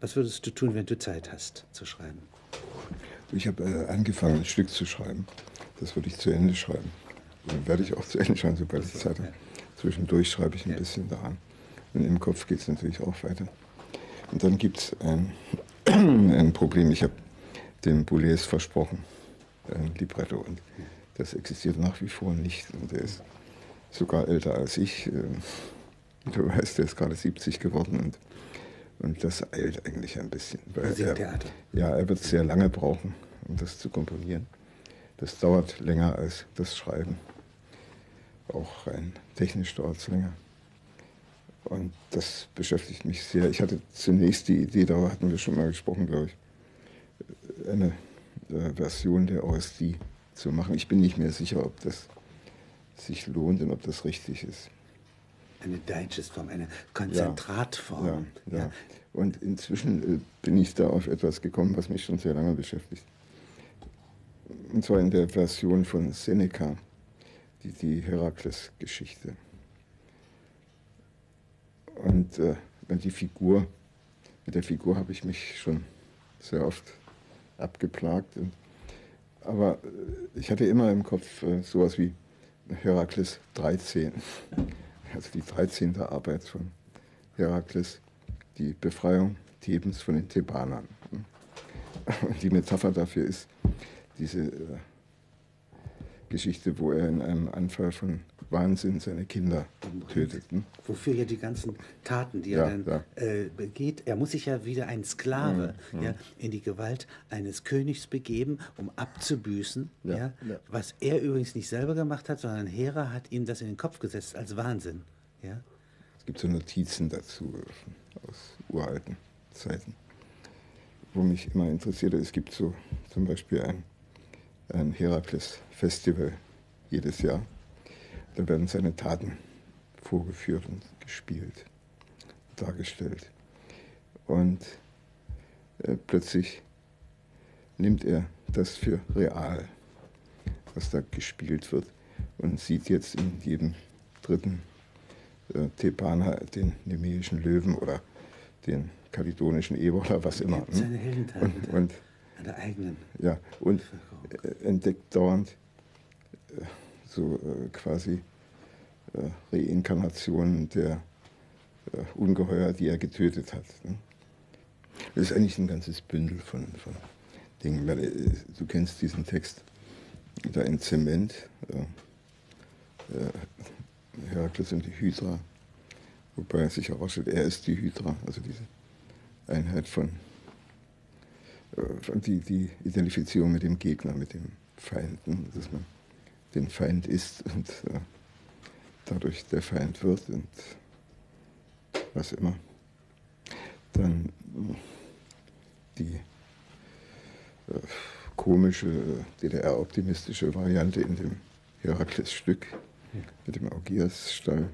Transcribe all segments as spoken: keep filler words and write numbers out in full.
Was würdest du tun, wenn du Zeit hast zu schreiben? Ich habe äh, angefangen, ein Stück zu schreiben. Das würde ich zu Ende schreiben. Dann werde ich auch zu Ende schreiben, sobald ich Zeit habe. Zwischendurch schreibe ich ein ja. bisschen daran. Und im Kopf geht es natürlich auch weiter. Und dann gibt es ein, ein Problem. Ich habe dem Boulez versprochen, ein Libretto. Und das existiert nach wie vor nicht. Und der ist sogar älter als ich. Du weißt, der ist gerade siebzig geworden. Und, und das eilt eigentlich ein bisschen. Weil er, ja, er wird sehr lange brauchen, um das zu komponieren. Das dauert länger als das Schreiben. Auch rein technisch dauert es länger. Und das beschäftigt mich sehr. Ich hatte zunächst die Idee, darüber hatten wir schon mal gesprochen, glaube ich, eine äh, Version der O S D zu machen. Ich bin nicht mehr sicher, ob das sich lohnt und ob das richtig ist. Eine Digestform, eine Konzentratform. Ja, ja, ja. Und inzwischen äh, bin ich da auf etwas gekommen, was mich schon sehr lange beschäftigt. Und zwar in der Version von Seneca, die, die Herakles-Geschichte. Und äh, die Figur, mit der Figur habe ich mich schon sehr oft abgeplagt. Und, aber äh, ich hatte immer im Kopf äh, sowas wie Herakles dreizehn. Also die dreizehnte Arbeit von Herakles, die Befreiung Thebens von den Thebanern. Und die Metapher dafür ist diese äh, Geschichte, wo er in einem Anfall von Wahnsinn seine Kinder tötet. Ne? Wofür ja die ganzen Taten, die ja, er dann ja. Äh, begeht, er muss sich ja wieder ein Sklave mhm. ja, in die Gewalt eines Königs begeben, um abzubüßen, ja. Ja, ja. was er übrigens nicht selber gemacht hat, sondern Hera hat ihm das in den Kopf gesetzt als Wahnsinn. Ja? Es gibt so Notizen dazu aus uralten Zeiten, wo mich immer interessierte, es gibt so zum Beispiel ein ein Herakles-Festival jedes Jahr. Da werden seine Taten vorgeführt und gespielt, dargestellt. Und äh, plötzlich nimmt er das für real, was da gespielt wird, und sieht jetzt in jedem dritten äh, Thebaner den nemeischen Löwen oder den kalidonischen Eber oder was immer. Seine Heldentat und, und an der eigenen ja, und entdeckt dauernd äh, so äh, quasi äh, Reinkarnationen der äh, Ungeheuer, die er getötet hat. Ne? Das ist eigentlich ein ganzes Bündel von, von Dingen. Weil, äh, du kennst diesen Text da in Zement, äh, äh, Herakles und die Hydra, wobei sich herausstellt, er ist die Hydra, also diese Einheit von Die, die Identifizierung mit dem Gegner, mit dem Feind, dass man den Feind ist und äh, dadurch der Feind wird und was immer. Dann die äh, komische, D D R-optimistische Variante in dem Herakles-Stück mit dem Augias-Stall.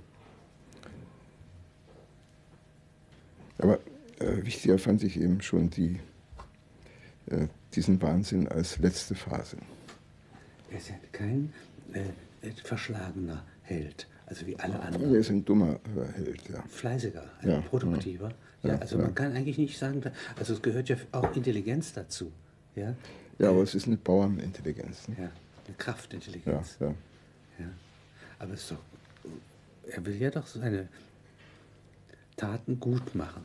Aber äh, wichtiger fand ich eben schon die diesen Wahnsinn als letzte Phase. Er ist ja kein äh, verschlagener Held, also wie alle anderen. Er ist ein dummer Held, ja. Fleißiger, ein ja, produktiver. Ja, ja, also ja. Man kann eigentlich nicht sagen, also es gehört ja auch Intelligenz dazu. Ja, ja, aber es ist eine Bauernintelligenz. Ne? Ja, eine Kraftintelligenz. Ja, ja. Ja. Aber es ist doch, er will ja doch seine Taten gut machen.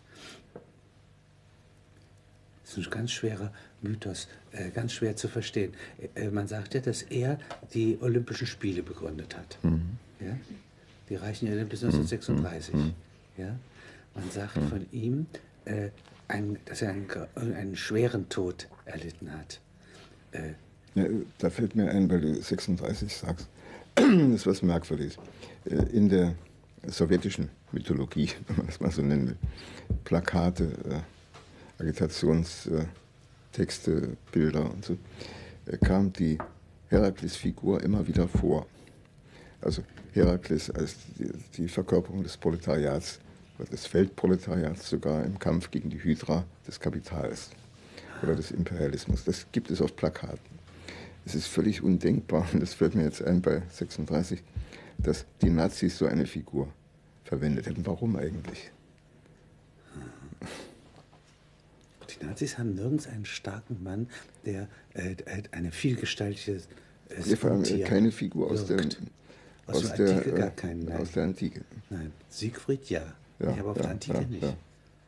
Das ist ein ganz schwerer Mythos, äh, ganz schwer zu verstehen. Äh, man sagt ja, dass er die Olympischen Spiele begründet hat. Mhm. Ja? Die reichen ja bis neunzehnhundertsechsunddreißig. Mhm. Ja? Man sagt mhm. von ihm, äh, ein, dass er einen, einen schweren Tod erlitten hat. Äh, ja, da fällt mir ein, weil du sechsunddreißig sagst, das ist was Merkwürdiges. In der sowjetischen Mythologie, wenn man das mal so nennen will, Plakate, äh, Agitationstexte, Bilder und so, kam die Herakles-Figur immer wieder vor. Also Herakles als die, die Verkörperung des Proletariats, des Feldproletariats sogar im Kampf gegen die Hydra des Kapitals oder des Imperialismus. Das gibt es auf Plakaten. Es ist völlig undenkbar, und das fällt mir jetzt ein bei sechsunddreißig, dass die Nazis so eine Figur verwendet hätten. Warum eigentlich? Die Nazis haben nirgends einen starken Mann, der äh, eine vielgestaltige äh, Ja, vor allem äh, keine Figur aus der, wirkt. Aus, aus der der, Antike äh, gar keinen, nein. aus der Antike. Nein, Siegfried ja, Ja, ich aber auf ja, der Antike ja, nicht. ja.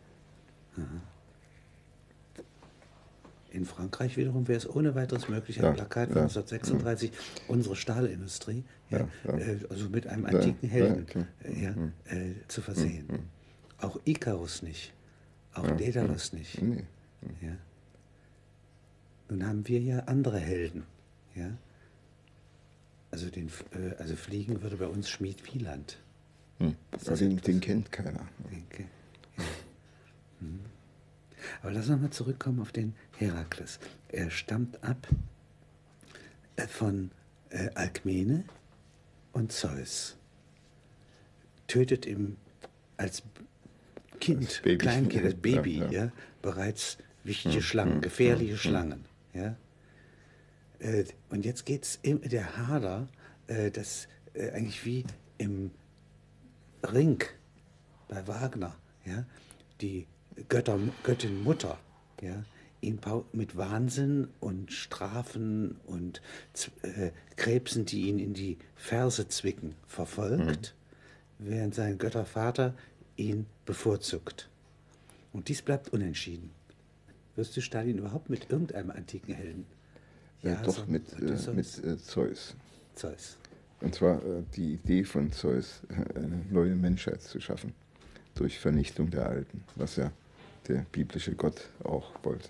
In Frankreich wiederum wäre es ohne weiteres möglich, ein Ja, Plakat von ja, neunzehnhundertsechsunddreißig, unsere Stahlindustrie, ja, Ja, ja. Äh, also mit einem Ja, antiken ja, Helden klar. äh, ja, äh, zu versehen. Mhm. Auch Ikarus nicht, auch Ja, Daedalus nicht. Nee. Ja. Nun haben wir ja andere Helden. Ja. Also, den, äh, also Fliegen würde bei uns Schmied Wieland. Hm. Ist Aber das den, etwas? den kennt keiner. Denke. Ja. Hm. Aber lass uns mal zurückkommen auf den Herakles. Er stammt ab äh, von äh, Alkmene und Zeus. Tötet ihm als Kind, Als Baby. Kleinkind, als Baby, Ja, ja, ja. bereits wichtige Hm, Schlangen, hm, gefährliche hm, Schlangen. Ja. Äh, und jetzt geht es der Hader, äh, das äh, eigentlich wie im Ring bei Wagner, ja, die Götter, Göttin Mutter, ja, ihn mit Wahnsinn und Strafen und äh, Krebsen, die ihn in die Ferse zwicken, verfolgt, mhm. während sein Göttervater ihn bevorzugt. Und dies bleibt unentschieden. Wirst du Stalin überhaupt mit irgendeinem antiken Helden? Ja, Ja, doch, so mit, äh, mit äh, Zeus. Zeus. Und zwar äh, die Idee von Zeus, eine neue Menschheit zu schaffen, durch Vernichtung der Alten, was ja der biblische Gott auch wollte.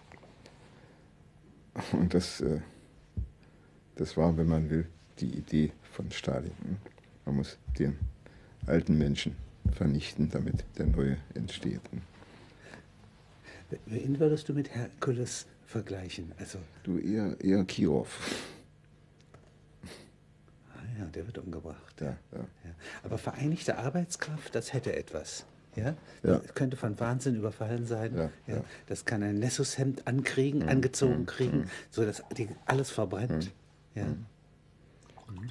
Und das, äh, das war, wenn man will, die Idee von Stalin. Man muss den alten Menschen vernichten, damit der neue entsteht. Wen würdest du mit Herkules vergleichen? Also, du eher, eher Kirov. Ah ja, der wird umgebracht. Ja, ja. Ja. Aber vereinigte Arbeitskraft, das hätte etwas. Ja? Ja. Das könnte von Wahnsinn überfallen sein. Ja, Ja? ja. Das kann ein Nessushemd ankriegen, Mhm. angezogen Mhm. kriegen, Mhm. sodass die alles verbrennt. Mhm. Ja? Mhm. Mhm.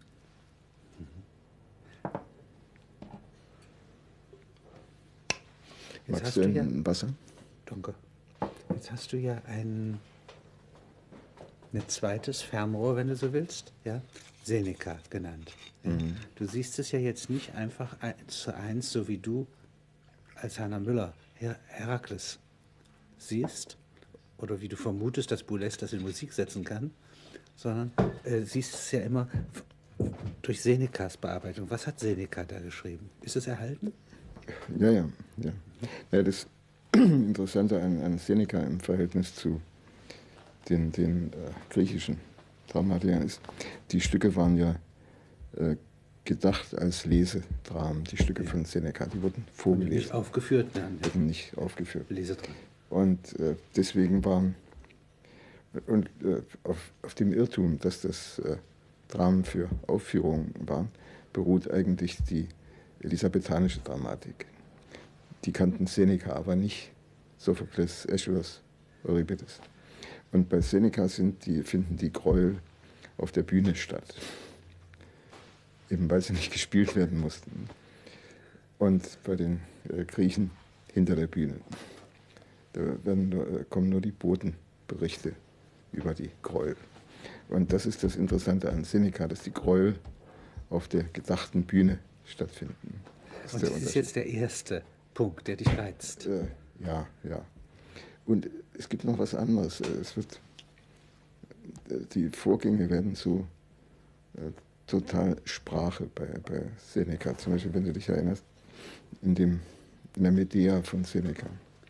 Jetzt Magst hast du du ja, ein Wasser? Danke. Jetzt hast du ja ein, ein zweites Fernrohr, wenn du so willst, ja? Seneca genannt. Ja? Mhm. Du siehst es ja jetzt nicht einfach eins zu eins, so wie du als Hannah Müller Her Herakles siehst, oder wie du vermutest, dass Boulez das in Musik setzen kann, sondern äh, siehst es ja immer durch Senecas Bearbeitung. Was hat Seneca da geschrieben? Ist es erhalten? Ja, ja. ja. ja das Interessante an, an Seneca im Verhältnis zu den, den äh, griechischen Dramatikern ist, die Stücke waren ja äh, gedacht als Lesedramen, die Stücke ja. von Seneca, die wurden vorgelesen. Nicht aufgeführt, nein. Wurden nicht aufgeführt. Lesedramen. Und äh, deswegen waren, und äh, auf, auf dem Irrtum, dass das äh, Dramen für Aufführungen waren, beruht eigentlich die elisabethanische Dramatik. Die kannten Seneca aber nicht, Sophokles, Aeschylus, Euripides. Und bei Seneca sind die, finden die Gräuel auf der Bühne statt, eben weil sie nicht gespielt werden mussten. Und bei den äh, Griechen hinter der Bühne. Da werden nur, kommen nur die Botenberichte über die Gräuel. Und das ist das Interessante an Seneca, dass die Gräuel auf der gedachten Bühne stattfinden. Das Und das ist jetzt der erste Punkt, der dich reizt. Äh, ja, ja. Und es gibt noch was anderes. Es wird, die Vorgänge werden so äh, total Sprache bei, bei Seneca. Zum Beispiel, wenn du dich erinnerst, in, dem, in der Medea von Seneca.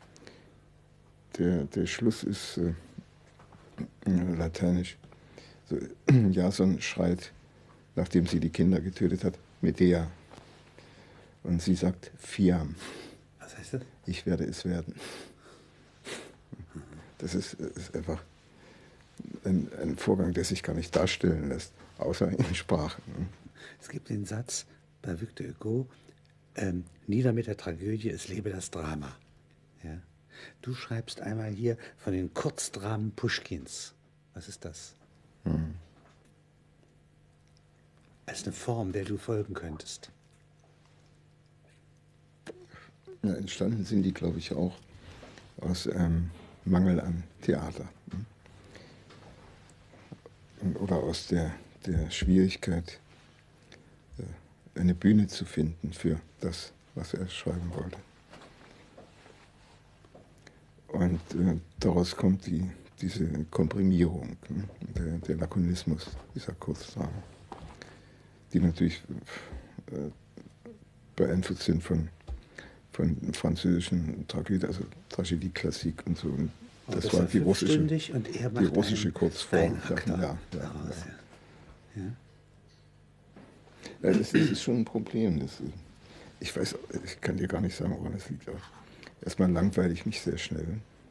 Der, der Schluss ist äh, lateinisch. So, Jason schreit, nachdem sie die Kinder getötet hat, Medea. Und sie sagt, Fiam. Was heißt das? Ich werde es werden. Das ist, ist einfach ein, ein Vorgang, der sich gar nicht darstellen lässt, außer in Sprache. Es gibt den Satz bei Victor Hugo, ähm, nieder mit der Tragödie, es lebe das Drama. Ja? Du schreibst einmal hier von den Kurzdramen Puschkins. Was ist das? Hm. Als eine Form, der du folgen könntest. Ja, entstanden sind die, glaube ich, auch aus einem Mangel an Theater. Oder aus der, der Schwierigkeit, eine Bühne zu finden für das, was er schreiben wollte. Und äh, daraus kommt die, diese Komprimierung, ne? der, der Lakonismus dieser Kurzdramen, die natürlich äh, beeinflusst sind von, von französischen Tragödien, also Tragödie-Klassik und so. Und das, das war die russische, und er die russische Kurzform. Ja, ja, ja, ja. Ja. Ja, das, das ist schon ein Problem. Das, ich weiß, ich kann dir gar nicht sagen, woran das liegt. Aber erstmal langweile ich mich sehr schnell,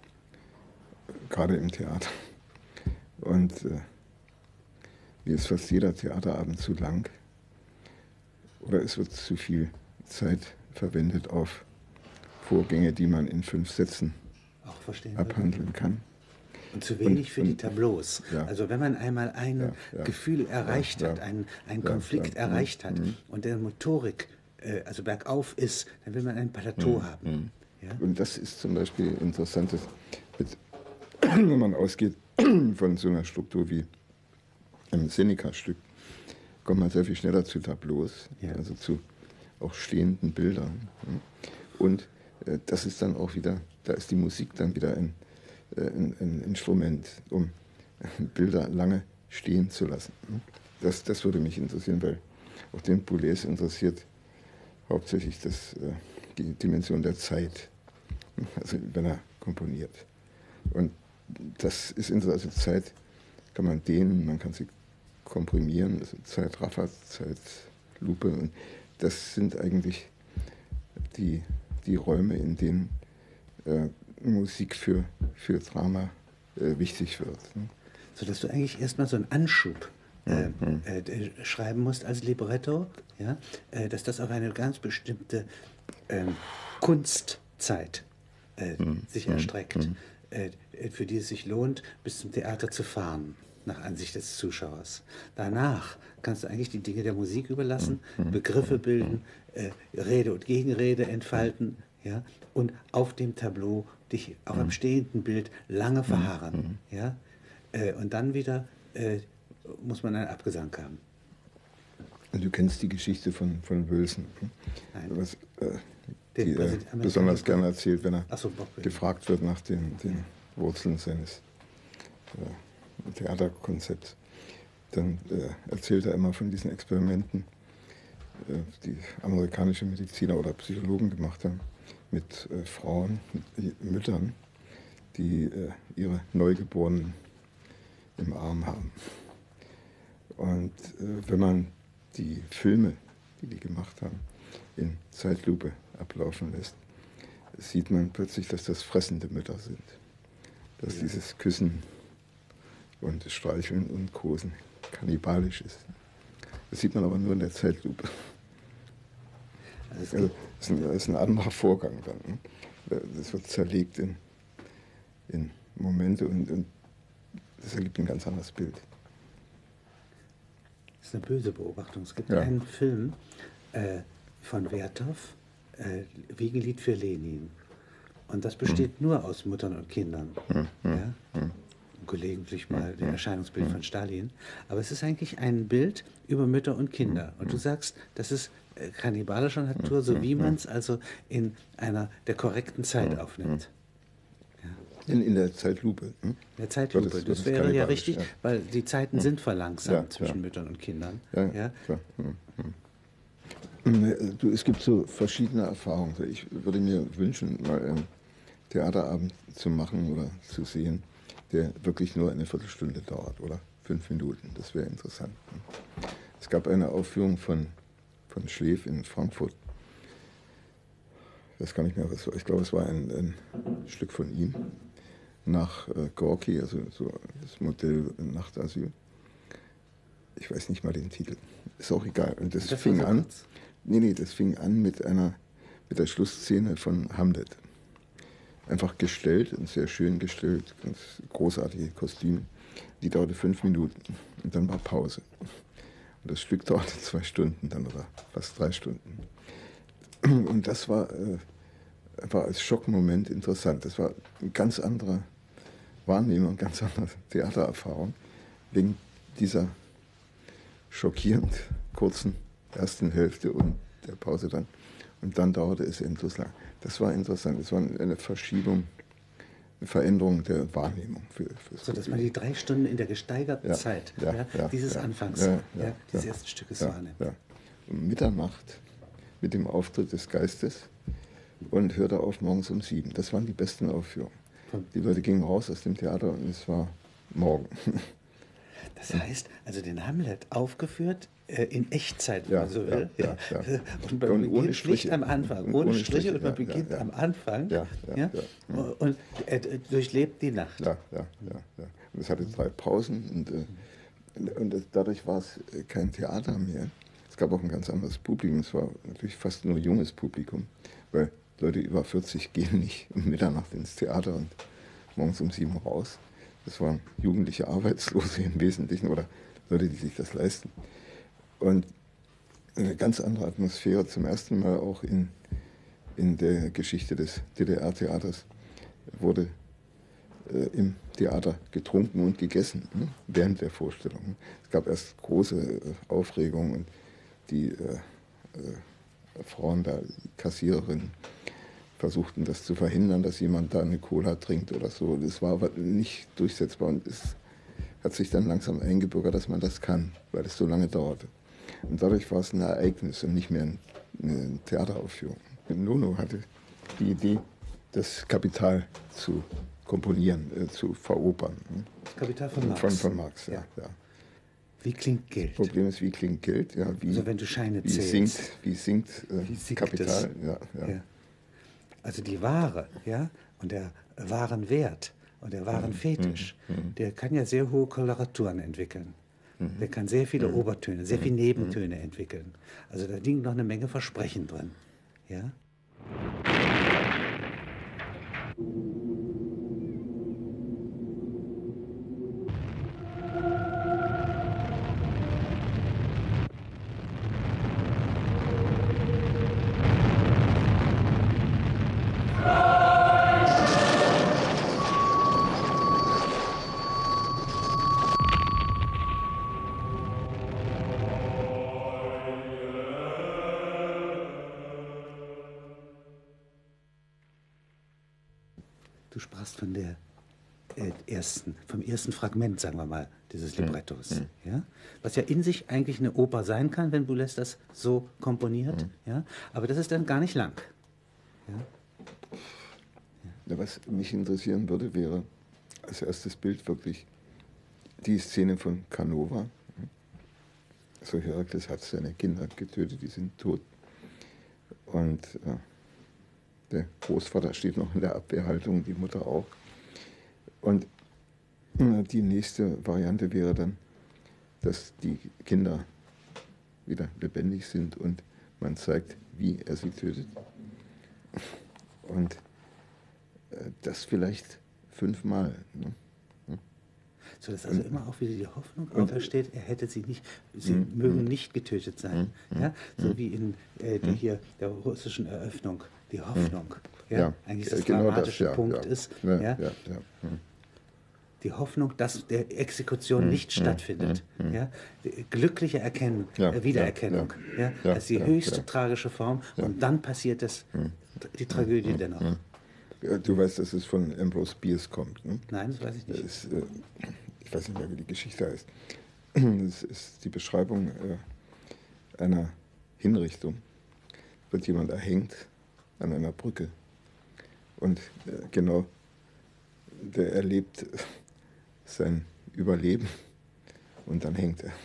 gerade im Theater. Und äh, mir ist fast jeder Theaterabend zu lang. Oder es wird zu viel Zeit verwendet auf Vorgänge, die man in fünf Sätzen auch verstehen abhandeln würde. kann. Und zu wenig und, für und, die Tableaus. Ja. Also wenn man einmal ein ja, ja, Gefühl erreicht ja, hat, einen, einen ja, Konflikt ja, erreicht hat mhm. und der Motorik äh, also bergauf ist, dann will man ein Plateau mhm. haben. Ja? Und das ist zum Beispiel interessant, mit, wenn man ausgeht von so einer Struktur wie einem Seneca-Stück, kommt man sehr viel schneller zu Tableaus, ja. also zu auch stehenden Bildern. Und äh, das ist dann auch wieder, da ist die Musik dann wieder ein Ein, ein Instrument, um Bilder lange stehen zu lassen. Das, das würde mich interessieren, weil auch den Boulez interessiert hauptsächlich das, die Dimension der Zeit, also wenn er komponiert. Und das ist interessant, also Zeit kann man dehnen, man kann sie komprimieren, also Zeitraffer, Zeitlupe. Und das sind eigentlich die, die Räume, in denen äh, Musik für, für Drama äh, wichtig wird. Ne? Sodass du eigentlich erstmal so einen Anschub äh, mhm. äh, schreiben musst als Libretto, ja? äh, dass das auf eine ganz bestimmte äh, Kunstzeit äh, mhm. sich erstreckt, mhm. äh, für die es sich lohnt, bis zum Theater zu fahren, nach Ansicht des Zuschauers. Danach kannst du eigentlich die Dinge der Musik überlassen, mhm. Begriffe bilden, äh, Rede und Gegenrede entfalten, ja? Und auf dem Tableau dich auf einem stehenden Bild lange verharren. Mhm. Ja? Äh, und dann wieder äh, muss man einen Abgesang haben. Und du kennst die Geschichte von, von Wilson, Nein. was äh, Den, die er besonders gerne erzählt, wenn er so, gefragt wird nach den, den Wurzeln seines äh, Theaterkonzepts. Dann äh, erzählt er immer von diesen Experimenten, äh, die amerikanische Mediziner oder Psychologen gemacht haben, mit äh, Frauen, mit Müttern, die äh, ihre Neugeborenen im Arm haben. Und äh, wenn man die Filme, die die gemacht haben, in Zeitlupe ablaufen lässt, sieht man plötzlich, dass das fressende Mütter sind. Dass ja. dieses Küssen und Streicheln und Kosen kannibalisch ist. Das sieht man aber nur in der Zeitlupe. Also, das, ist ein, das ist ein anderer Vorgang dann. Ne? Das wird zerlegt in, in Momente und, und das ergibt ein ganz anderes Bild. Das ist eine böse Beobachtung. Es gibt ja. einen Film äh, von Werthoff, äh, Wiegelied für Lenin. Und das besteht hm. nur aus Müttern und Kindern. Hm. Ja? Hm. Gelegentlich mal der Erscheinungsbild von Stalin. Aber es ist eigentlich ein Bild über Mütter und Kinder. Und du sagst, das ist kannibalischer Natur, so wie man es also in einer der korrekten Zeit aufnimmt. Ja. In, in der Zeitlupe. Hm? In der Zeitlupe. Das, das wäre ja richtig, ja. weil die Zeiten hm. sind verlangsamt ja, zwischen ja. Müttern und Kindern. Ja, ja. Klar. Hm. Hm. Du, es gibt so verschiedene Erfahrungen. Ich würde mir wünschen, mal einen Theaterabend zu machen oder zu sehen, der wirklich nur eine Viertelstunde dauert oder fünf Minuten. Das wäre interessant. Es gab eine Aufführung von, von Schleef in Frankfurt. Ich weiß gar nicht mehr, was war. Ich glaube, es war ein, ein Stück von ihm nach äh, Gorki, also so das Modell Nachtasyl. Ich weiß nicht mal den Titel. Ist auch egal. Und das, das fing an. Nee, nee, das fing an mit einer mit der Schlussszene von Hamlet. Einfach gestellt und sehr schön gestellt, ganz großartige Kostüme. Die dauerte fünf Minuten und dann war Pause. Und das Stück dauerte zwei Stunden dann oder fast drei Stunden. Und das war äh, war als Schockmoment interessant. Das war eine ganz andere Wahrnehmung, eine ganz andere Theatererfahrung, wegen dieser schockierend kurzen ersten Hälfte und der Pause dann. Und dann dauerte es endlos lang. Das war interessant. Es war eine Verschiebung, eine Veränderung der Wahrnehmung. Für, so, dass man die drei Stunden in der gesteigerten ja, Zeit ja, ja, ja, dieses ja, Anfangs, ja, ja, ja, dieses ja, ersten Stückes ja, wahrnimmt. Ja. Um Mitternacht mit dem Auftritt des Geistes und hörte auf morgens um sieben. Das waren die besten Aufführungen. Die Leute gingen raus aus dem Theater und es war morgen. Das heißt, also den Hamlet aufgeführt äh, in Echtzeit, wenn Ja, man so ja, will. ja, ja. Und man Und beginnt ohne Striche. nicht am Anfang, Und ohne, ohne Striche, Striche, und man ja, beginnt ja, ja. am Anfang Ja, ja, ja, ja. und äh, durchlebt die Nacht. Ja, ja, ja, ja. Und es hatte drei Pausen und, äh, und das, dadurch war es kein Theater mehr. Es gab auch ein ganz anderes Publikum. Es war natürlich fast nur junges Publikum, weil Leute über vierzig gehen nicht um Mitternacht ins Theater und morgens um sieben raus. Das waren jugendliche Arbeitslose im Wesentlichen oder Leute, die sich das leisten. Und eine ganz andere Atmosphäre, zum ersten Mal auch in, in der Geschichte des D D R-Theaters, wurde äh, im Theater getrunken und gegessen, ne? Während der Vorstellung. Es gab erst große äh, Aufregung und die äh, äh, Frauen da, die Kassiererinnen, versuchten das zu verhindern, dass jemand da eine Cola trinkt oder so. Das war aber nicht durchsetzbar und es hat sich dann langsam eingebürgert, dass man das kann, weil es so lange dauerte. Und dadurch war es ein Ereignis und nicht mehr eine Theateraufführung. Nono hatte die Idee, das Kapital zu komponieren, äh, zu veropern. Das Kapital von Marx. Von, von Marx, ja. Ja. ja. Wie klingt Geld? Das Problem ist, wie klingt Geld? Ja, wie, also wenn du Scheine wie zählst. sinkt, wie sinkt, äh, Wie sinkt Kapital? es? Ja, ja. Ja. Also die Ware, ja, und der Warenwert und der Warenfetisch, mhm. der kann ja sehr hohe Koloraturen entwickeln. Mhm. Der kann sehr viele mhm. Obertöne, sehr viele Nebentöne entwickeln. Also da liegen noch eine Menge Versprechen drin. Ja? Du sprachst von der äh, ersten, vom ersten Fragment, sagen wir mal, dieses Librettos. Mhm. Ja? Was ja in sich eigentlich eine Oper sein kann, wenn Boulez das so komponiert. Mhm. Ja? Aber das ist dann gar nicht lang. Ja? Ja, was mich interessieren würde, wäre als erstes Bild wirklich die Szene von Canova. Also Herakles hat seine Kinder getötet, die sind tot. Und äh, der Großvater steht noch in der Abwehrhaltung, die Mutter auch. Und äh, die nächste Variante wäre dann, dass die Kinder wieder lebendig sind und man zeigt, wie er sie tötet. Und äh, das vielleicht fünfmal. Ne? So dass also und, immer auch wieder die Hoffnung aufersteht, er hätte sie nicht, sie mm, mögen mm, nicht getötet sein. Mm, ja? So wie in äh, der, hier, der russischen Eröffnung, die Hoffnung. Ja? Ja, eigentlich das genau dramatische das, ja, Punkt ja. ist, Ja, ja? Ja, ja. Die Hoffnung, dass der Exekution nicht stattfindet. Ja? Die glückliche Erkennung, ja, äh, Wiedererkennung. Ja, ja? ja, als die ja, höchste ja. tragische Form und dann passiert es, die Tragödie dennoch. Du weißt, dass es von Ambrose Bierce kommt, ne? Nein, das weiß ich nicht. Das ist, äh, ich weiß nicht mehr, wie die Geschichte heißt. Das ist die Beschreibung äh, einer Hinrichtung. Wird jemand erhängt an einer Brücke. Und äh, genau, der erlebt sein Überleben und dann hängt er.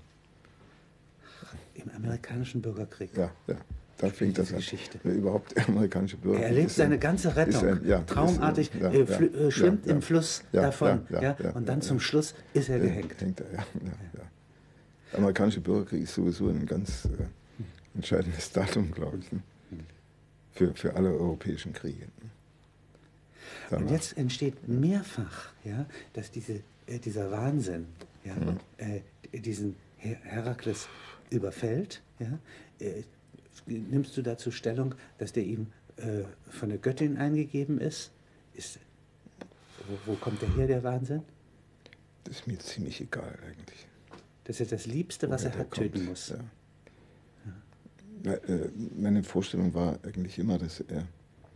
Im amerikanischen Bürgerkrieg. Ja, ja. Da fängt das an. Geschichte. Überhaupt der amerikanische Bürger. Er erlebt seine ganze Rettung, ein, ja, traumartig, ist, ja, äh, äh, schwimmt ja, im Fluss ja, davon, ja, ja, ja, und dann ja, zum Schluss ist er ja, gehängt. Hängt er, ja, ja, ja. Der amerikanische Bürgerkrieg ist sowieso ein ganz äh, entscheidendes Datum, glaube ich, ne? für, für alle europäischen Kriege. Ne? Und jetzt entsteht mehrfach, ja, dass diese, äh, dieser Wahnsinn ja, mhm. äh, diesen Her Herakles überfällt. Ja, äh, nimmst du dazu Stellung, dass der ihm äh, von der Göttin eingegeben ist, ist wo, wo kommt der her, der Wahnsinn? Das ist mir ziemlich egal eigentlich. Das ist das Liebste, was er hat, töten muss. Ja. Ja, äh, meine Vorstellung war eigentlich immer, dass er,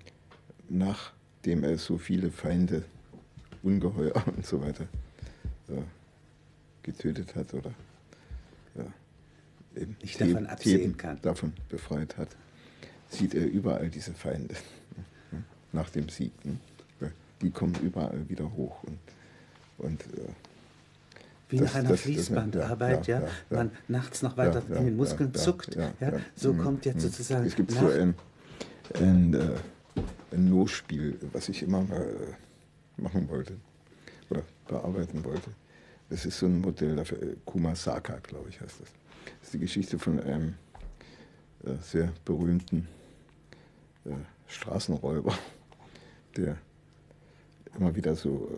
nachdem er so viele Feinde, Ungeheuer und so weiter äh, getötet hat oder ja, eben nicht davon absehen Theben kann. davon befreit hat, sieht er überall diese Feinde nach dem Sieg. Die kommen überall wieder hoch. Und, und, äh, Wie das, nach einer das, Fließbandarbeit, ja, ja, ja, ja, man nachts noch weiter ja, in den Muskeln ja, zuckt. Ja, Ja, ja, so ja, kommt jetzt sozusagen. Es gibt nach so ein, ein, äh, ein No-Spiel, was ich immer mal äh, machen wollte oder bearbeiten wollte. Das ist so ein Modell dafür, äh, Kumasaka, glaube ich, heißt das. Das ist die Geschichte von einem äh, sehr berühmten äh, Straßenräuber, der immer wieder so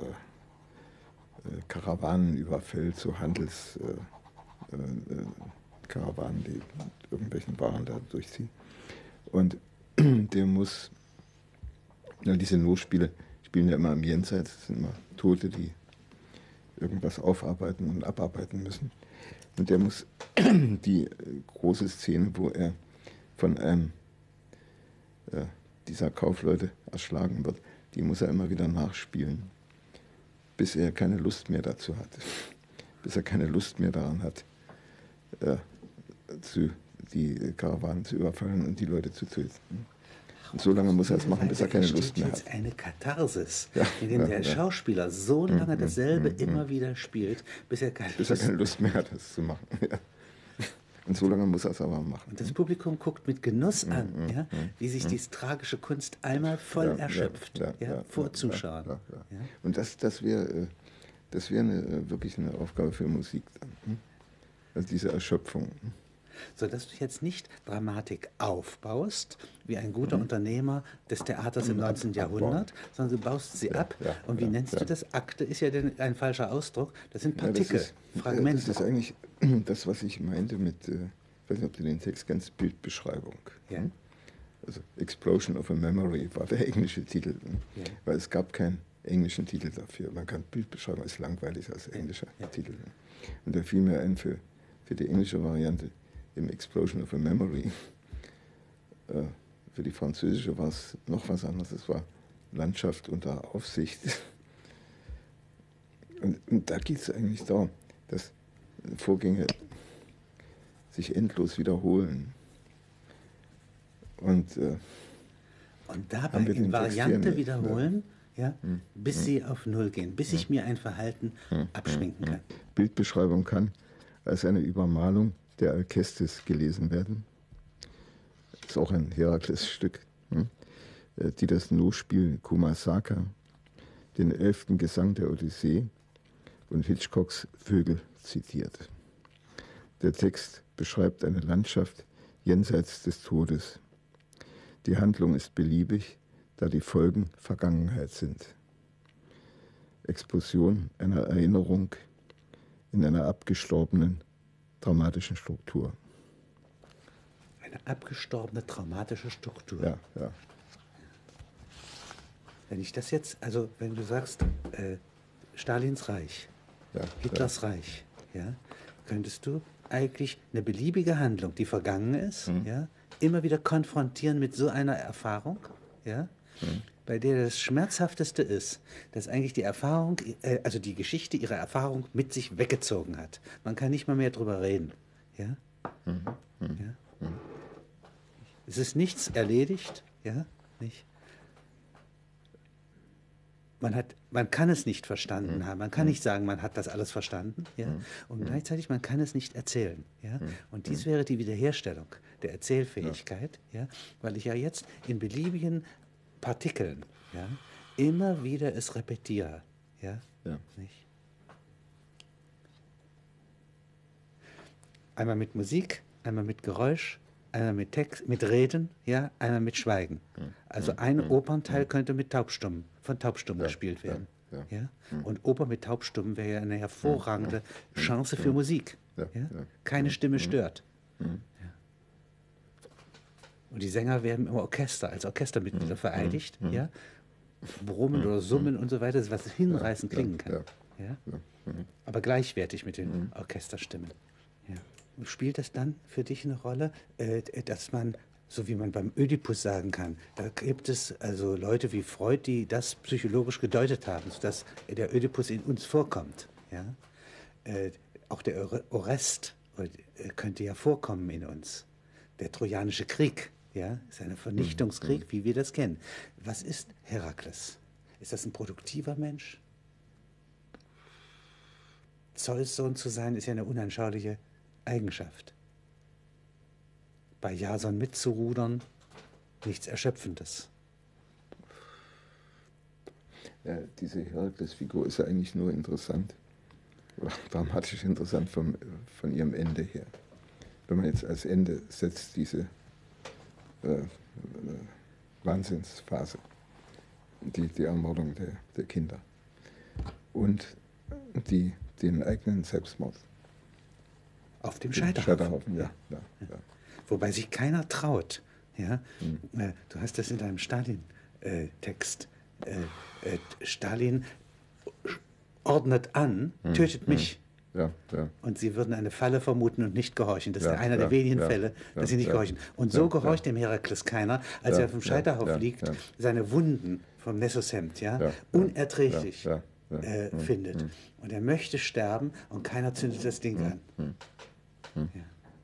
äh, äh, Karawanen überfällt, so Handelskarawanen, äh, äh, Karawanen, die mit irgendwelchen Waren da durchziehen. Und der muss, ja, diese No-Spiele spielen ja immer im Jenseits, das sind immer Tote, die irgendwas aufarbeiten und abarbeiten müssen. Und der muss die äh, große Szene, wo er von einem äh, dieser Kaufleute erschlagen wird, die muss er immer wieder nachspielen, bis er keine Lust mehr dazu hat. Bis er keine Lust mehr daran hat, äh, zu, die Karawanen zu überfallen und die Leute zu töten. Und so lange muss er es machen, bis er keine Lust mehr hat. Das ist eine Katharsis, ja, in dem ja, der ja. Schauspieler so lange mm, dasselbe mm, mm, immer wieder spielt, bis er keine, bis er keine Lust mehr hat, das zu machen. Ja. Und so lange muss er es aber machen. Und das Publikum guckt mit Genuss an, mm, ja, mm, wie sich mm. diese tragische Kunst einmal voll Ja, erschöpft, ja, ja, ja, vor ja, Zuschauern. ja, ja, ja. Ja. Und das, das wäre das wär eine, wirklich eine Aufgabe für Musik dann. hm? Also diese Erschöpfung. Sodass du jetzt nicht Dramatik aufbaust, wie ein guter Mhm. Unternehmer des Theaters im Ab- neunzehnten Jahrhundert, sondern du baust sie Ja, ab. ja, Und wie ja, nennst ja. du das? Akte ist ja denn ein falscher Ausdruck. Das sind Ja, das Partikel, ist, äh, Fragmente. Das ist eigentlich das, was ich meinte mit, äh, ich weiß nicht, ob du den Text kennst, Bildbeschreibung. Ja. hm? Also Explosion of a Memory war der englische Titel. hm? Ja. Weil es gab keinen englischen Titel dafür. Man kann Bildbeschreibung, ist langweilig als englischer Ja. Titel. hm? Und da fiel mir ein für, für die englische Variante im Explosion of a Memory. Äh, für die französische war es noch was anderes. Es war Landschaft unter Aufsicht. Und, und da geht es eigentlich darum, dass Vorgänge sich endlos wiederholen. Und, äh, Und dabei haben wir in den Text hier Variante nicht, wiederholen, ja, Hm. bis sie auf Null gehen, bis ich mir ein Verhalten abschminken kann. Bildbeschreibung kann als eine Übermalung der Alkestis gelesen werden. Das ist auch ein Herakles-Stück, hm? äh, die das No-Spiel Kumasaka, den elften Gesang der Odyssee und Hitchcocks Vögel zitiert. Der Text beschreibt eine Landschaft jenseits des Todes. Die Handlung ist beliebig, da die Folgen Vergangenheit sind. Explosion einer Erinnerung in einer abgestorbenen, traumatischen Struktur. Eine abgestorbene, traumatische Struktur. Ja, ja. Wenn ich das jetzt, also wenn du sagst, äh, Stalins Reich, Ja, Hitlers Reich, ja, könntest du eigentlich eine beliebige Handlung, die vergangen ist, Mhm. ja, immer wieder konfrontieren mit so einer Erfahrung, ja, Mhm. bei der das Schmerzhafteste ist, dass eigentlich die Erfahrung, äh, also die Geschichte ihre Erfahrung mit sich weggezogen hat. Man kann nicht mal mehr drüber reden, ja. Mhm. Mhm. Ja? Es ist nichts erledigt, ja, nicht. Man, hat, man kann es nicht verstanden Mhm. haben. Man kann nicht sagen, man hat das alles verstanden. Ja? Und gleichzeitig, man kann es nicht erzählen. Ja? Und dies wäre die Wiederherstellung der Erzählfähigkeit, ja? Weil ich ja jetzt in beliebigen Partikeln, ja, immer wieder es repetiere. Ja? Ja. Nicht? Einmal mit Musik, einmal mit Geräusch, einmal mit Text, mit Reden, ja, einmal mit Schweigen. Also ein Opernteil könnte mit Taubstummen, von Taubstummen Ja, gespielt werden. ja, Ja, ja. Und Oper mit Taubstummen wäre ja eine hervorragende Chance für Musik. Ja, Ja? ja. Keine Stimme stört. Mhm. Ja. Und die Sänger werden im Orchester, als Orchestermitglieder Mhm. vereidigt, Mhm. ja? Brummen oder Summen und so weiter, was hinreißend Ja, klingen kann. ja, Ja? ja. Mhm. Aber gleichwertig mit den Orchesterstimmen. Ja. Und spielt das dann für dich eine Rolle, äh, dass man, so wie man beim Ödipus sagen kann, da gibt es also Leute wie Freud, die das psychologisch gedeutet haben, sodass der Ödipus in uns vorkommt. Ja? Äh, auch der Ore- Orest äh, könnte ja vorkommen in uns. Der Trojanische Krieg, ja, ist ein Vernichtungskrieg, wie wir das kennen. Was ist Herakles? Ist das ein produktiver Mensch? Zeus Sohn zu sein, ist ja eine unanschauliche Eigenschaft. Bei Jason mitzurudern, nichts Erschöpfendes. Ja, diese Herakles-Figur ist ja eigentlich nur interessant, oder dramatisch interessant vom, von ihrem Ende her. Wenn man jetzt als Ende setzt diese äh, äh, Wahnsinnsphase, die, die Ermordung der, der Kinder und die, den eigenen Selbstmord. Auf dem Den Scheiterhaufen. Scheiterhaufen, ja, ja, ja. Wobei sich keiner traut. Ja? Hm. Äh, du hast das in deinem Stalin-Text. Äh, äh, Stalin ordnet an, Hm, tötet hm. mich. Ja, ja. Und sie würden eine Falle vermuten und nicht gehorchen. Das ist Ja, einer ja, der wenigen ja, Fälle, ja, dass sie nicht ja, gehorchen. Und so ja, gehorcht ja. dem Herakles keiner, als Ja, er vom ja, Scheiterhaufen ja, liegt, ja. seine Wunden vom Nessoshemd, ja, Ja, ja, unerträglich ja, ja, ja. äh, Hm, findet. hm. Und er möchte sterben und keiner zündet das Ding an. hm. Ja.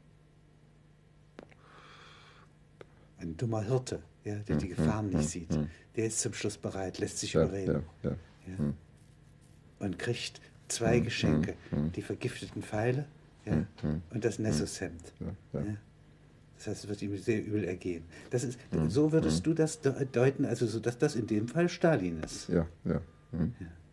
Ein dummer Hirte, ja, der die Gefahren nicht sieht, der ist zum Schluss bereit, lässt sich Ja, überreden. ja, ja. Ja. Und kriegt zwei Geschenke, die vergifteten Pfeile, ja, und das Nessoshemd. Ja, ja. Ja. Das heißt, es wird ihm sehr übel ergehen. Das ist, so würdest du das de- deuten, also so, dass das in dem Fall Stalin ist. Ja, ja. Hm.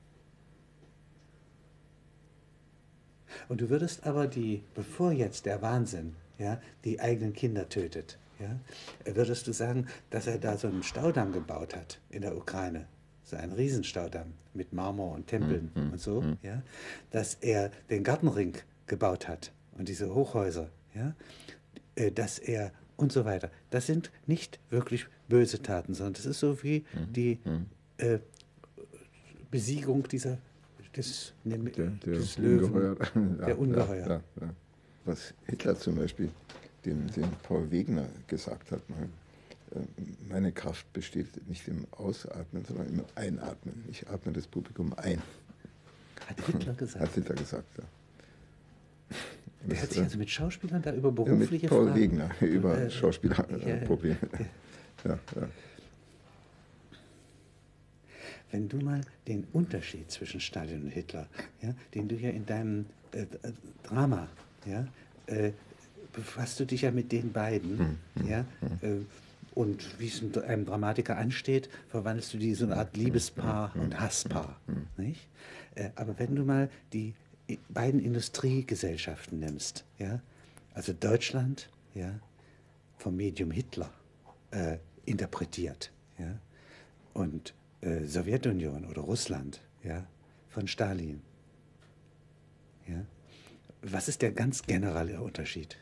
Und du würdest aber die, bevor jetzt der Wahnsinn, ja, die eigenen Kinder tötet, ja, würdest du sagen, dass er da so einen Staudamm gebaut hat in der Ukraine, so einen Riesenstaudamm mit Marmor und Tempeln und so, ja, dass er den Gartenring gebaut hat und diese Hochhäuser, ja, äh, dass er und so weiter. Das sind nicht wirklich böse Taten, sondern das ist so wie die äh, Besiegung dieser des, Der, der des Löwen, Ungeheuer. Ja, der Ungeheuer. Ja, ja, ja. Was Hitler zum Beispiel dem, dem Paul Wegener gesagt hat, mal, äh, meine Kraft besteht nicht im Ausatmen, sondern im Einatmen. Ich atme das Publikum ein. Hat Hitler gesagt. Hat Hitler gesagt, ja. Der Das, hat sich also mit Schauspielern da über äh, berufliche mit Paul Fragen... Wegener über äh, Schauspielerprobleme. ja, ja. Ja, ja. Wenn du mal den Unterschied zwischen Stalin und Hitler, ja, den du ja in deinem äh, Drama, ja, äh, befasst du dich ja mit den beiden, Hm, ja, äh, und wie es einem Dramatiker ansteht, verwandelst du die in so eine Art Liebespaar und Hasspaar, nicht? Äh, aber wenn du mal die i- beiden Industriegesellschaften nimmst, ja, also Deutschland, ja, vom Medium Hitler äh, interpretiert, ja, und äh, Sowjetunion oder Russland, ja, von Stalin. Ja. Was ist der ganz generelle Unterschied?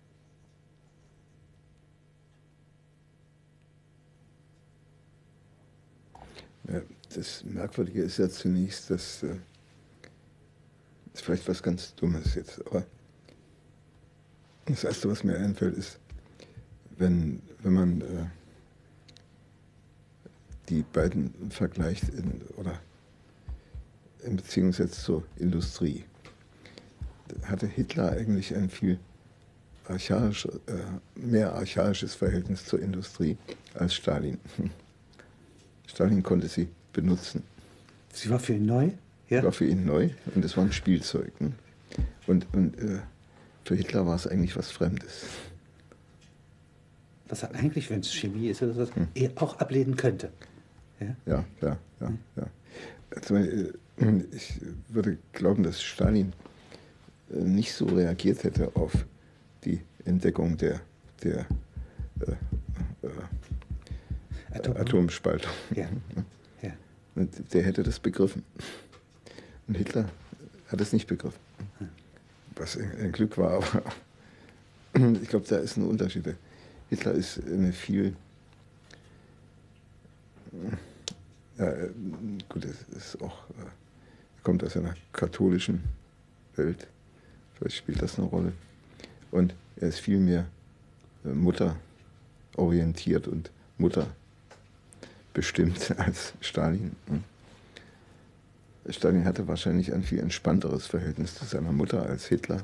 Ja, das Merkwürdige ist ja zunächst, dass äh, das ist vielleicht was ganz Dummes jetzt, aber das Erste, was mir einfällt, ist, wenn, wenn man äh, die beiden vergleicht in, oder in Beziehung setzt zur Industrie, hatte Hitler eigentlich ein viel archaisch, äh, mehr archaisches Verhältnis zur Industrie als Stalin. Stalin konnte sie benutzen. Sie war für ihn neu? Ja? War für ihn neu und es war ein Spielzeug. Ne? Und, und äh, für Hitler war es eigentlich was Fremdes. Was er eigentlich, wenn es Chemie ist oder so, hm. er auch ablehnen könnte. Ja, ja, ja. ja, ja. Also, ich würde glauben, dass Stalin nicht so reagiert hätte auf die Entdeckung der, der äh, äh, Atom. Atomspaltung. Ja. Ja. Und der hätte das begriffen. Und Hitler hat es nicht begriffen. Was ein Glück war, aber ich glaube, da ist ein Unterschied. Hitler ist eine viel, ja, gut, es ist auch, er kommt aus einer katholischen Welt, vielleicht spielt das eine Rolle. Und er ist viel mehr mutterorientiert und mutterbestimmt als Stalin. Stalin hatte wahrscheinlich ein viel entspannteres Verhältnis zu seiner Mutter als Hitler.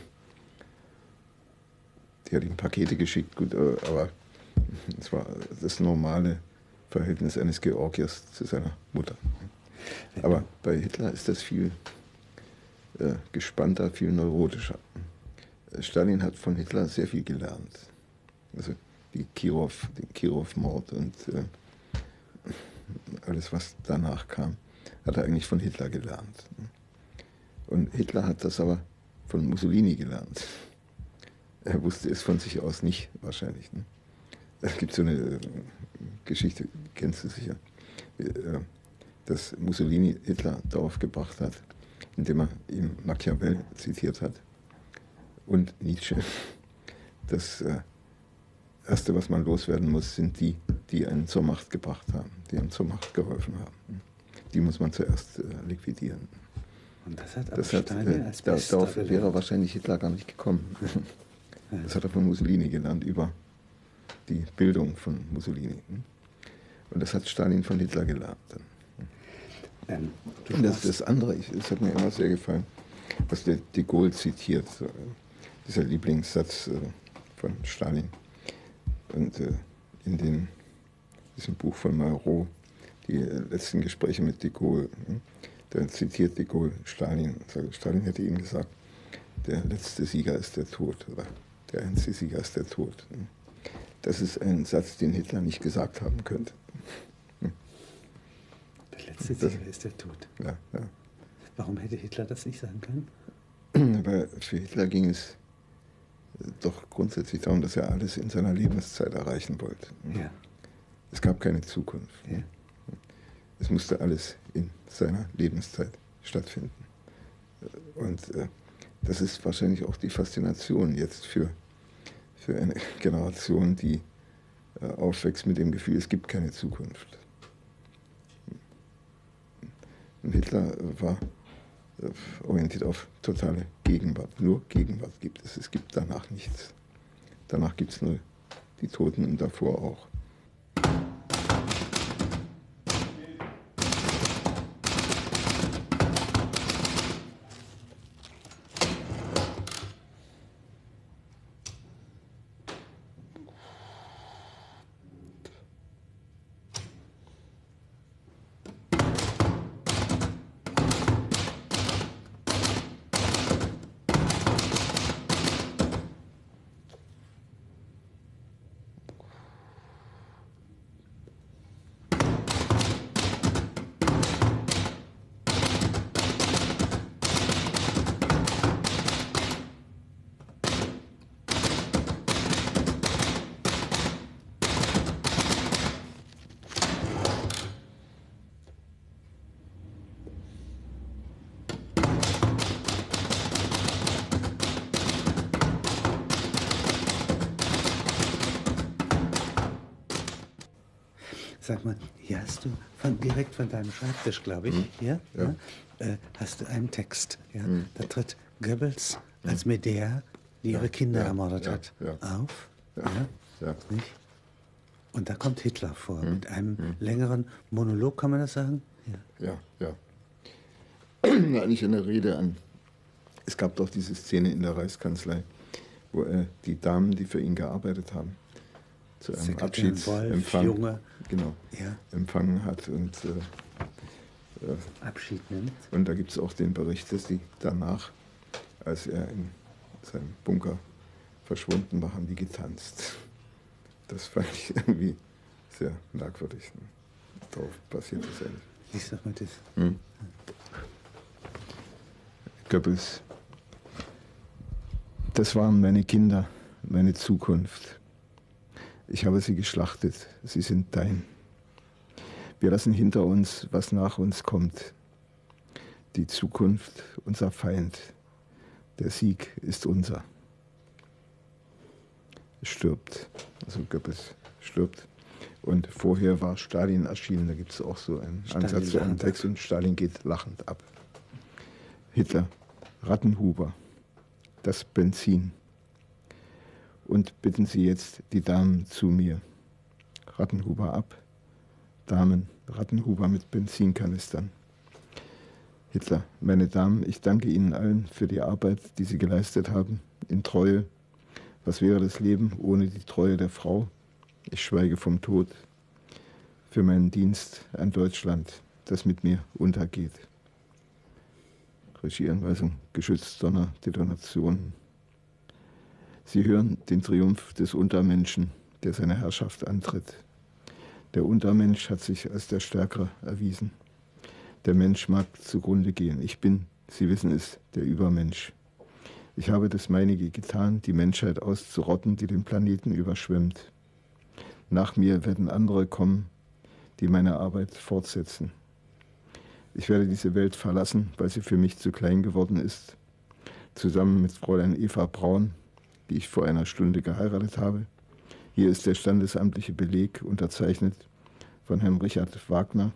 Die hat ihm Pakete geschickt, gut, aber es war das normale Verhältnis eines Georgiers zu seiner Mutter. Aber bei Hitler ist das viel äh, gespannter, viel neurotischer. Stalin hat von Hitler sehr viel gelernt. Also die Kirov, den Kirov-Mord und äh, alles, was danach kam, hat er eigentlich von Hitler gelernt. Und Hitler hat das aber von Mussolini gelernt. Er wusste es von sich aus nicht, wahrscheinlich. Ne? Es gibt so eine Geschichte, kennst du sicher, dass Mussolini Hitler darauf gebracht hat, indem er ihm Machiavelli zitiert hat und Nietzsche. Das Erste, was man loswerden muss, sind die, die einen zur Macht gebracht haben, die einem zur Macht geholfen haben. Die muss man zuerst liquidieren. Und das hat aber das hat, Stalin als da, Bester Darauf gelernt. wäre wahrscheinlich Hitler gar nicht gekommen. Das hat er von Mussolini gelernt, über die Bildung von Mussolini. Und das hat Stalin von Hitler gelernt. Ähm, Und das, das andere, ich, das hat mir immer sehr gefallen, was der de Gaulle zitiert, so, dieser Lieblingssatz äh, von Stalin. Und äh, in den, diesem Buch von Malraux, die äh, letzten Gespräche mit de Gaulle, ne, da zitiert de Gaulle Stalin. Stalin hätte ihm gesagt, der letzte Sieger ist der Tod, oder der einzige Sieger ist der Tod. Das ist ein Satz, den Hitler nicht gesagt haben könnte. Der letzte Sieger ist der Tod. Ja, ja. Warum hätte Hitler das nicht sagen können? Aber für Hitler ging es doch grundsätzlich darum, dass er alles in seiner Lebenszeit erreichen wollte. Ja. Es gab keine Zukunft. Ja. Es musste alles in seiner Lebenszeit stattfinden. Und äh, das ist wahrscheinlich auch die Faszination jetzt für, für eine Generation, die äh, aufwächst mit dem Gefühl, es gibt keine Zukunft. Und Hitler war äh, orientiert auf totale Gegenwart. Nur Gegenwart gibt es. Es gibt danach nichts. Danach gibt es nur die Toten und davor auch. Sag mal, hier hast du von, direkt von deinem Schreibtisch, glaube ich, mhm. hier, ja. Ja, äh, hast du einen Text. Ja? Mhm. Da tritt Goebbels als Medea, die ihre ja, Kinder ja, ermordet ja, hat, ja. auf. Ja, Ja? ja. Nicht? Und da kommt Hitler vor, Mhm. mit einem mhm. längeren Monolog, kann man das sagen? Ja, ja. ja. Eigentlich eine Rede an. Es gab doch diese Szene in der Reichskanzlei, wo äh, die Damen, die für ihn gearbeitet haben, zu einem Sekretärin Abschiedsempfang Wolf, Junge. genau, Ja. empfangen hat. Und, äh, äh, Abschied nimmt. und da gibt es auch den Bericht, dass die danach, als er in seinem Bunker verschwunden war, haben die getanzt. Das fand ich irgendwie sehr merkwürdig. Darauf passiert das eigentlich. Lies doch mal das. Hm. Goebbels. Das waren meine Kinder, meine Zukunft. Ich habe sie geschlachtet, sie sind dein. Wir lassen hinter uns, was nach uns kommt. Die Zukunft unser Feind. Der Sieg ist unser. Es stirbt also Goebbels stirbt. Und vorher war Stalin erschienen, da gibt es auch so einen Stalin Ansatz zu einem Text und Stalin geht lachend ab. Hitler, Rattenhuber, das Benzin. Und bitten Sie jetzt die Damen zu mir. Rattenhuber ab, Damen, Rattenhuber mit Benzinkanistern. Hitler, meine Damen, ich danke Ihnen allen für die Arbeit, die Sie geleistet haben, in Treue. Was wäre das Leben ohne die Treue der Frau? Ich schweige vom Tod, für meinen Dienst an Deutschland, das mit mir untergeht. Regieanweisung, Geschützdonner, Detonationen. Sie hören den Triumph des Untermenschen, der seine Herrschaft antritt. Der Untermensch hat sich als der Stärkere erwiesen. Der Mensch mag zugrunde gehen. Ich bin, Sie wissen es, der Übermensch. Ich habe das Meinige getan, die Menschheit auszurotten, die den Planeten überschwemmt. Nach mir werden andere kommen, die meine Arbeit fortsetzen. Ich werde diese Welt verlassen, weil sie für mich zu klein geworden ist. Zusammen mit Fräulein Eva Braun, die ich vor einer Stunde geheiratet habe. Hier ist der standesamtliche Beleg, unterzeichnet von Herrn Richard Wagner.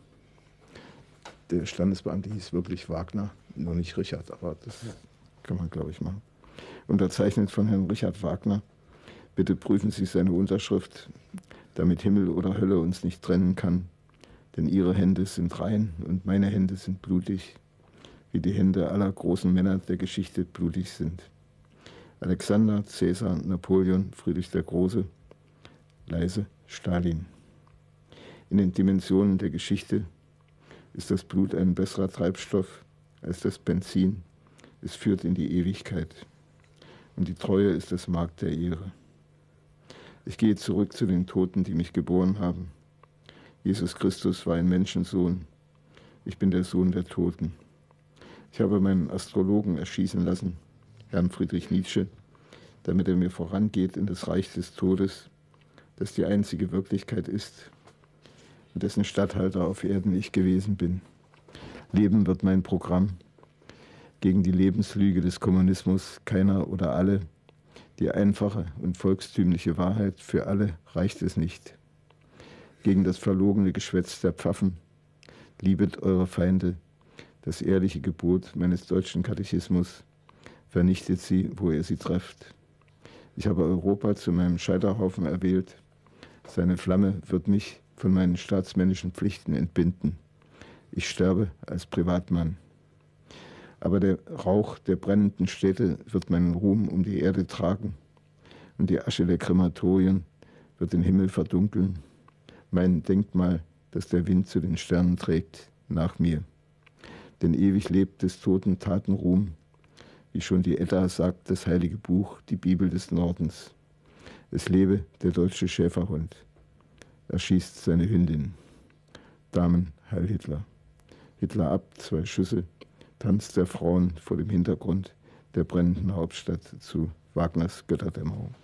Der Standesbeamte hieß wirklich Wagner, nur nicht Richard, aber das kann man, glaube ich, machen. Unterzeichnet von Herrn Richard Wagner. Bitte prüfen Sie seine Unterschrift, damit Himmel oder Hölle uns nicht trennen kann. Denn Ihre Hände sind rein und meine Hände sind blutig, wie die Hände aller großen Männer der Geschichte blutig sind. Alexander, Cäsar, Napoleon, Friedrich der Große, leise Stalin. In den Dimensionen der Geschichte ist das Blut ein besserer Treibstoff als das Benzin. Es führt in die Ewigkeit. Und die Treue ist das Mark der Ehre. Ich gehe zurück zu den Toten, die mich geboren haben. Jesus Christus war ein Menschensohn. Ich bin der Sohn der Toten. Ich habe meinen Astrologen erschießen lassen, Herrn Friedrich Nietzsche, damit er mir vorangeht in das Reich des Todes, das die einzige Wirklichkeit ist, und dessen Statthalter auf Erden ich gewesen bin. Leben wird mein Programm. Gegen die Lebenslüge des Kommunismus, keiner oder alle, die einfache und volkstümliche Wahrheit, für alle reicht es nicht. Gegen das verlogene Geschwätz der Pfaffen, liebet eure Feinde, das ehrliche Gebot meines deutschen Katechismus, vernichtet sie, wo ihr sie trefft. Ich habe Europa zu meinem Scheiterhaufen erwählt. Seine Flamme wird mich von meinen staatsmännischen Pflichten entbinden. Ich sterbe als Privatmann. Aber der Rauch der brennenden Städte wird meinen Ruhm um die Erde tragen und die Asche der Krematorien wird den Himmel verdunkeln. Mein Denkmal, das der Wind zu den Sternen trägt, nach mir. Denn ewig lebt des toten Tatenruhm, wie schon die Edda sagt, das heilige Buch, die Bibel des Nordens. Es lebe der deutsche Schäferhund. Er schießt seine Hündin. Damen, Heil Hitler. Hitler ab, zwei Schüsse. Tanz der Frauen vor dem Hintergrund der brennenden Hauptstadt zu Wagners Götterdämmerung.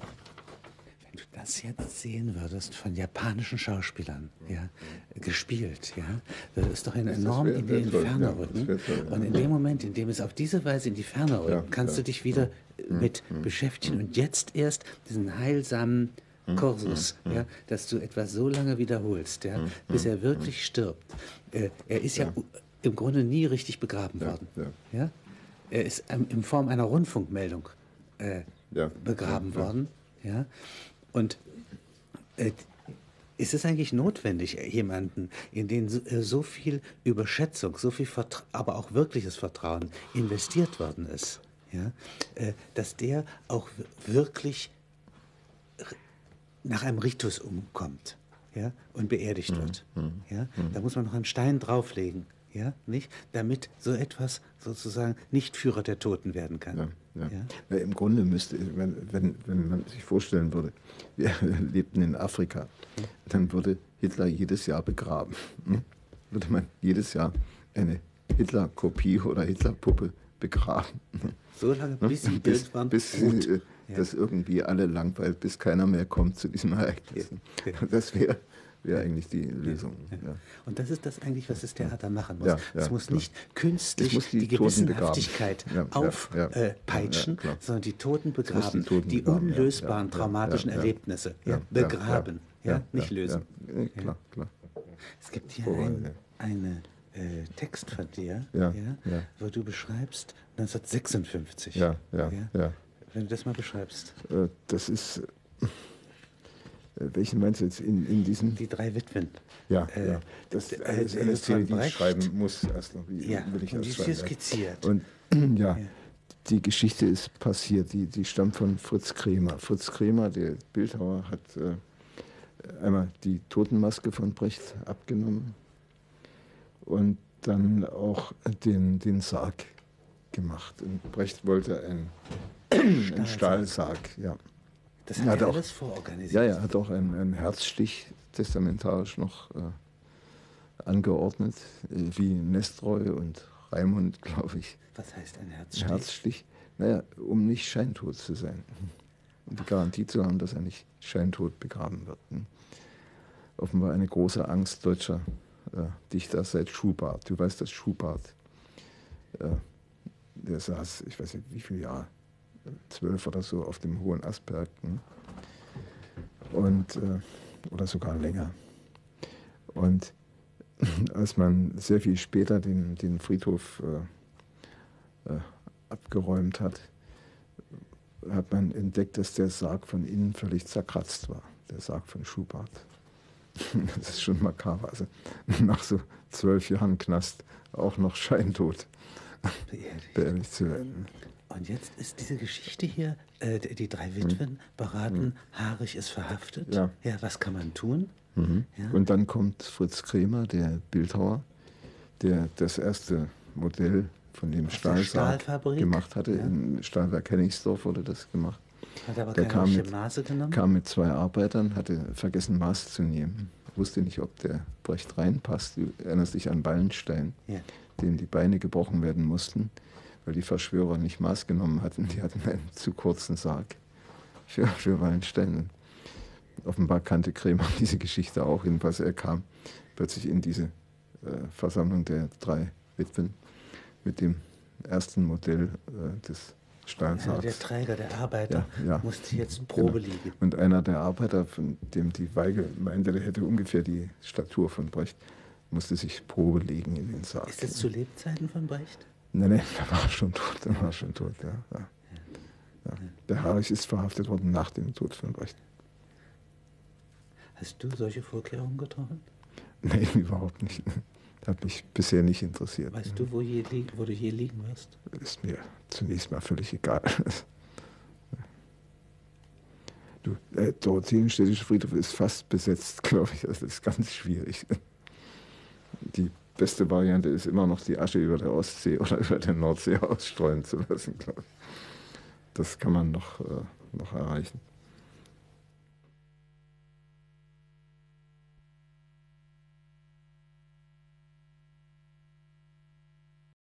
Wenn du das jetzt sehen würdest von japanischen Schauspielern, ja, gespielt, ja, würde es doch enorm in die Ferne rücken. Und in dem Moment, in dem es auf diese Weise in die Ferne rückt, ja, kannst ja. du dich wieder mit mhm. beschäftigen und jetzt erst diesen heilsamen Kursus, mhm. ja, dass du etwas so lange wiederholst, ja, mhm. bis er wirklich stirbt. Äh, er ist ja, ja im Grunde nie richtig begraben worden. Ja, ja. Ja? Er ist ähm, in Form einer Rundfunkmeldung äh, ja, begraben ja, ja. worden. Ja? Und äh, ist es eigentlich notwendig, jemanden, in den so, äh, so viel Überschätzung, so viel Vertra- aber auch wirkliches Vertrauen investiert worden ist, ja? äh, dass der auch wirklich nach einem Ritus umkommt, ja? Und beerdigt mhm. wird? Ja? Mhm. Da muss man noch einen Stein drauflegen. Ja, nicht? Damit so etwas sozusagen nicht Führer der Toten werden kann. Ja, ja. Ja? Ja, im Grunde müsste, wenn, wenn, wenn man sich vorstellen würde, wir lebten in Afrika, dann würde Hitler jedes Jahr begraben. Würde man jedes Jahr eine Hitler-Kopie oder Hitler-Puppe begraben. So lange, bis sie bis, waren. Bis äh, ja. das irgendwie alle langweilt, bis keiner mehr kommt zu diesem Ereignis. Ja. Ja. Das wäre wäre eigentlich die Lösung. Ja. Und das ist das eigentlich, was das Theater machen muss. Ja, es ja, muss klar. nicht künstlich muss die die Toten Gewissenhaftigkeit begraben. Ja, ja, ja. aufpeitschen, Ja, klar. sondern die Toten muss begraben, die Toten die begraben, ja, unlösbaren ja, ja, traumatischen ja, ja. Erlebnisse. Ja, Ja, begraben, ja, ja, ja, nicht ja, lösen. Ja, ja, klar, klar. Es gibt hier Vorbei, ein, ja. eine äh, Text von dir, Ja, ja, ja. wo du beschreibst neunzehnhundertsechsundfünfzig. Ja, ja, ja. Wenn du das mal beschreibst. Äh, Das ist, äh, welchen meinst du jetzt in, in diesen? Die drei Witwen. Ja, Äh, ja. Das ist äh, eine äh, Szene, von die ich Brecht. schreiben muss. Erst noch, wie Ja, will ich und erst die ist schreiben, hier ja. skizziert. Und ja, Ja. die Geschichte ist passiert. Die, die stammt von Fritz Kremer. Fritz Kremer, der Bildhauer, hat äh, einmal die Totenmaske von Brecht abgenommen und dann auch den, den Sarg gemacht. Und Brecht wollte einen, einen Stahlsarg. Ja. Das hat Ja, er hat auch- alles vororganisiert. Ja, er hat auch einen, einen Herzstich testamentarisch noch äh, angeordnet, äh, wie Nestroy und Raimund, glaube ich. Was heißt ein Herzstich? Herzstich, naja, um nicht scheintot zu sein. Um die Garantie zu haben, dass er nicht scheintot begraben wird. Hm. Offenbar eine große Angst deutscher äh, Dichter seit Schubart. Du weißt, dass Schubart, äh, der saß, ich weiß nicht wie viele Jahre, zwölf oder so, auf dem Hohen Asperg. Hm. Und, äh, oder sogar länger. Und als man sehr viel später den, den Friedhof äh, äh, abgeräumt hat, hat man entdeckt, dass der Sarg von innen völlig zerkratzt war. Der Sarg von Schubart. Das ist schon makaber. Also nach so zwölf Jahren Knast auch noch scheintot Beerdigt. beerdigt zu werden. Und jetzt ist diese Geschichte hier, äh, die die drei Witwen beraten, Haarig ist verhaftet. Ja. Ja, was kann man tun? Mhm. Ja. Und dann kommt Fritz Kremer, der Bildhauer, der das erste Modell von dem Aus der Stahlsarg Stahlfabrik? gemacht hatte. Ja. Im Stahlwerk Hennigsdorf wurde das gemacht. Hat aber Der keiner kam aus mit- dem Maße genommen? Kam mit zwei Arbeitern, hatte vergessen Maß zu nehmen. Wusste nicht, ob der Brecht reinpasst. Du erinnerst dich an Wallenstein, Ja. dem die Beine gebrochen werden mussten, weil die Verschwörer nicht Maß genommen hatten. Die hatten einen zu kurzen Sarg für, für Wallenstein. Offenbar kannte Kremer diese Geschichte auch. Jedenfalls er kam plötzlich in diese äh, Versammlung der drei Witwen mit dem ersten Modell äh, des Also der Stahlsargs. Träger, der Arbeiter, Ja, ja. musste jetzt Probe Genau. liegen. Und einer der Arbeiter, von dem die Weigel meinte, der hätte ungefähr die Statur von Brecht, musste sich Probe legen in den Sarg. Ist das zu Lebzeiten von Brecht? Nein, nein, der war schon tot, der war schon tot, ja. ja. ja. Der Haarig ist verhaftet worden nach dem Tod von Brecht. Hast du solche Vorkehrungen getroffen? Nein, überhaupt nicht. Hat mich bisher nicht interessiert. Weißt du, wo, je lieg, wo du je liegen wirst? Ist mir zunächst mal völlig egal. Du, der Dorotheenstädtische Friedhof ist fast besetzt, glaube ich. Das ist ganz schwierig. Die beste Variante ist immer noch die Asche über der Ostsee oder über der Nordsee ausstreuen zu lassen, glaube ich. Das kann man noch, äh, noch erreichen.